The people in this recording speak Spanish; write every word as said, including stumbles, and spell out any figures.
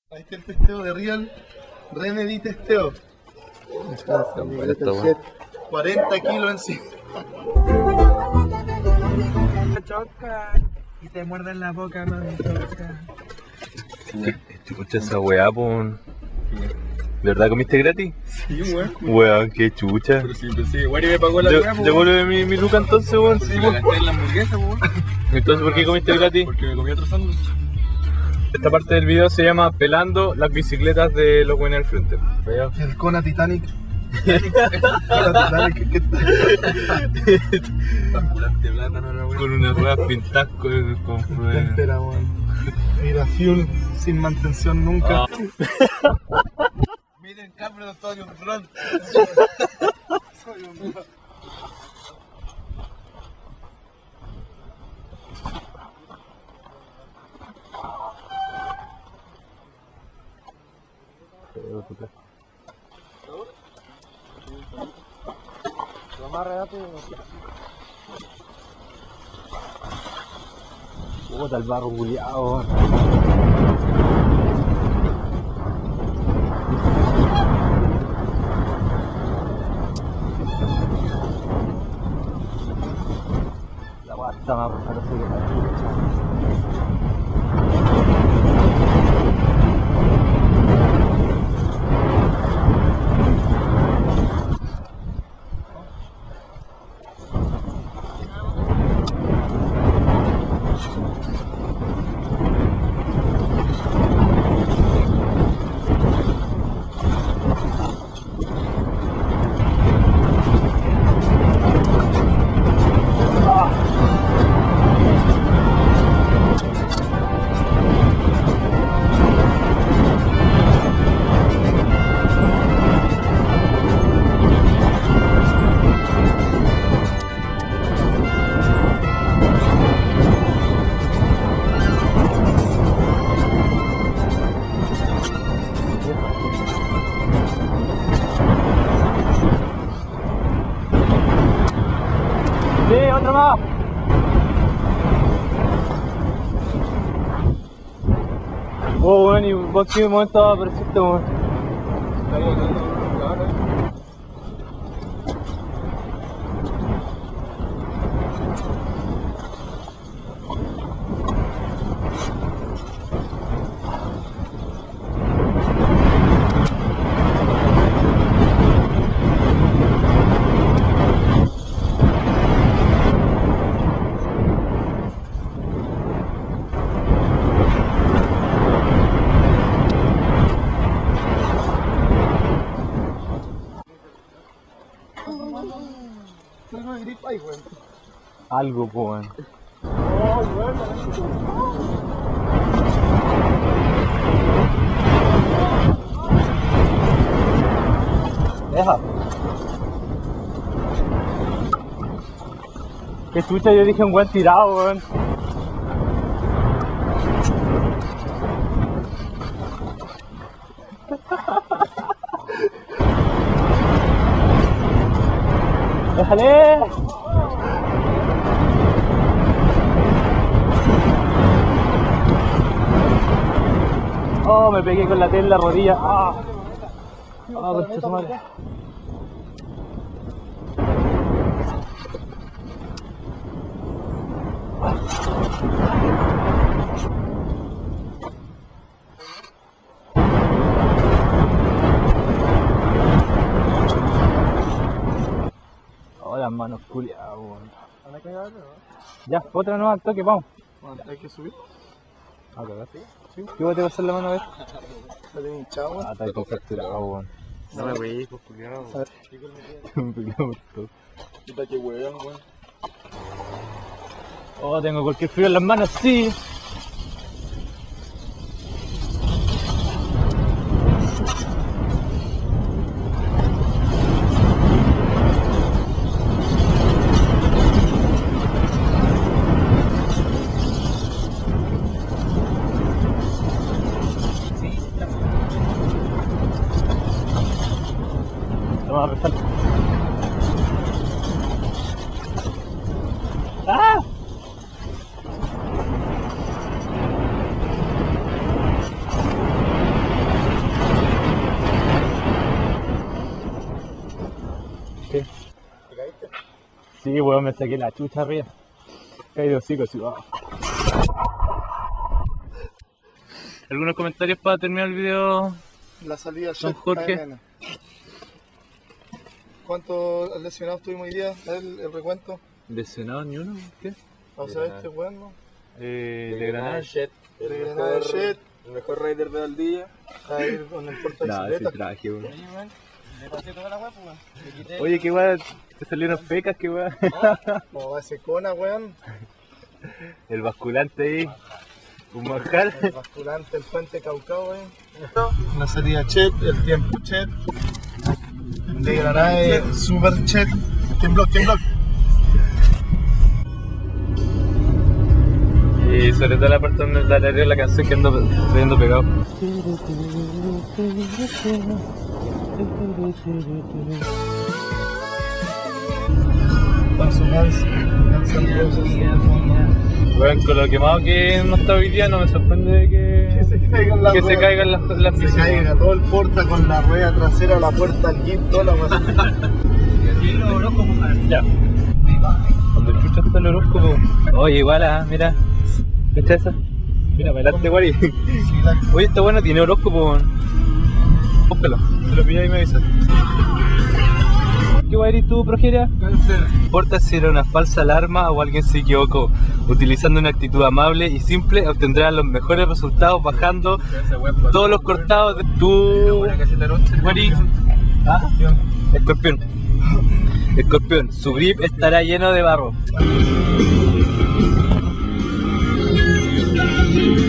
Ahí está el testeo de Real Remedy Testeo. cuarenta kilos encima. Choca y te muerden la boca, no me choca. Chucha esa weá, pon. ¿De verdad comiste gratis? Sí, weón. Weón, qué chucha. Pero sí, pero sí, bueno, y me pagó la De- weá, Devuelve mi, mi luca entonces, weón. Si me gasté en la hamburguesa, weón. Entonces, ¿por qué comiste gratis? Porque me comí otro sándwich. Esta parte del video se llama Pelando las bicicletas de los buenos al frente. ¿Veo? El Kona Titanic. Kona Titanic, ¿qué tal? Plante plátano, la weá. Con unas ruedas pintadas con, con flores. Entera, weón. Mira, fuel sin mantención nunca. Miren, cabrón, soy un ron. Soy un ron. Lo amarra rápido. Puta el barro culiao. La guata más parece que sí, otra más. Oh, bueno, y vos qué momento apareciste, weón. Algo de gripa ahí, weón. Algo, po, weón. Oh, weón. Deja. Qué chucha, yo dije un buen tirado, weón. ¡Déjale! Oh, me pegué con la tela en la rodilla. Ah, ah, concha su madre. Oh, las manos culiadas, weón. ¿Van a cagar, no? Ya, otra nueva al toque, vamos. Bueno, hay que subir. Ah, cagaste. ¿Sí? ¿Qué voy a pasar la mano a ver? La tengo hinchada, weón. Ah, está todo fracturado, weón. No me wey, pues culiao. Me pegué muerto. Puta que weón, weón. Oh, tengo cualquier frío en las manos, sí. Vamos a empezar. ¡Ah! Sí, weón, me saqué la chucha arriba. Caí de hocico, así. Oh. ¿Algunos comentarios para terminar el video? La salida Don Jorge. A M N. ¿Cuántos lesionados tuvimos hoy día? El, el recuento. ¿Lesionado ni uno? ¿Qué? Vamos a ver este weón, ¿no? Eh, de Granada. Shed, el, De mejor, Granada Shed. el mejor rider de Valdivia. Ahí con el porta No, bicicleta. sí traje, weón. Le pasé toda la hueá, pues, weón. Le quité- Oye, qué weón, te salieron pecas, qué weón. Como va ese cona, weón. El basculante ahí. Un manjar. El basculante, el puente Caucao, weón. La salida Chet, el tiempo Chet. De Granada es super Chet. Tembló, tembló. Y sobre todo la parte donde la alargué la canción que ando trayendo pegado. Paso Guns, Guns N' Roses. Bueno, con lo quemado que no está hoy día no me sorprende que, Que se caigan las que se ruedas. caigan las, las Se piscinas. caiga todo el porta con la rueda trasera, la puerta, el jeep, toda la weá. Ya. Cuando el chucho está el horóscopo. Oye, igual, ah, mira. ¿Viste esa? Mira, me late, guari. Oye, está bueno, tiene horóscopo. Búscalo, te lo pillas y me avisas. ¿Qué guay eres tú, progeria? No importa si era una falsa alarma o alguien se equivocó. Utilizando una actitud amable y simple obtendrás los mejores resultados bajando todos los cortados de tu... Guari. ¿Ah? Escorpión. Escorpión, su grip estará lleno de barro.